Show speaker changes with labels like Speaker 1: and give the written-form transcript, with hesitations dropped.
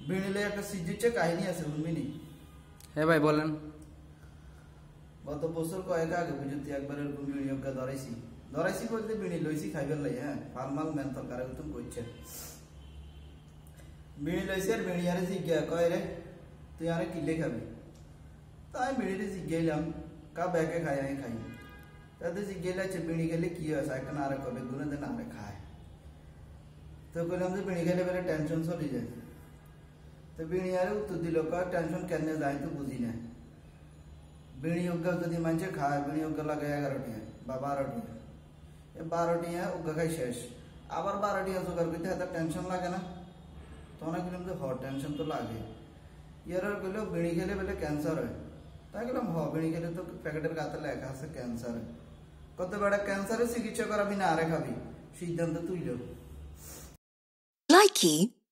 Speaker 1: বিড়িলে একটা সিজুচ্ছে কাহিনী আছে শুনবিনি?
Speaker 2: হ্যাঁ ভাই বলেন।
Speaker 1: গত বছর কয়েক আগে বুঝতে একবার এরকম বিড়ি অজ্ঞা ধরাইছি বলতে বিড়ি লইছি খাইবার লাই। হ্যাঁ, ফার্মাল মেন্থল কারে তুমি করছে বিড়ি লইছি আর বিড়ি আরে জিজ্ঞা কয় রে তুই আরে কিলে খাবি? তাই বিড়িতে জিজ্ঞাইলাম কা ব্যাগে খাই আমি খাই। তাতে জিজ্ঞাইলাচ্ছে বিড়ি খেলে কি হয় একটা না আরে কবে গুনে দেন আরে খায়। তো বললাম যে বিড়ি খেলে বেলে টেনশন চলে যায়। তো বিড়ি আরে উত্তর দিল কয় টেনশন কেন যায় তো বুঝি না। বিড়ি অজ্ঞা যদি মানুষে খায় বিড়ি অজ্ঞা লাগে 11 টিয়া বা 12 টিয়া। 12 টিয়া অজ্ঞা খাই শেষ, আবার 12 টিয়া জোগাড় করতে এত টেনশন লাগে না? তখন বললাম যে টেনশন তো লাগে। ইয়ার কইল বিড়ি খেলে বেলে ক্যান্সার হয়। তাই বললাম বিড়ি খেলে তো প্যাকেটের গাতে লেখা আছে ক্যান্সার। কত বেড়া ক্যান্সারের চিকিৎসা করাবি না আরে খাবি সিদ্ধান্ত তুইল।
Speaker 3: Likey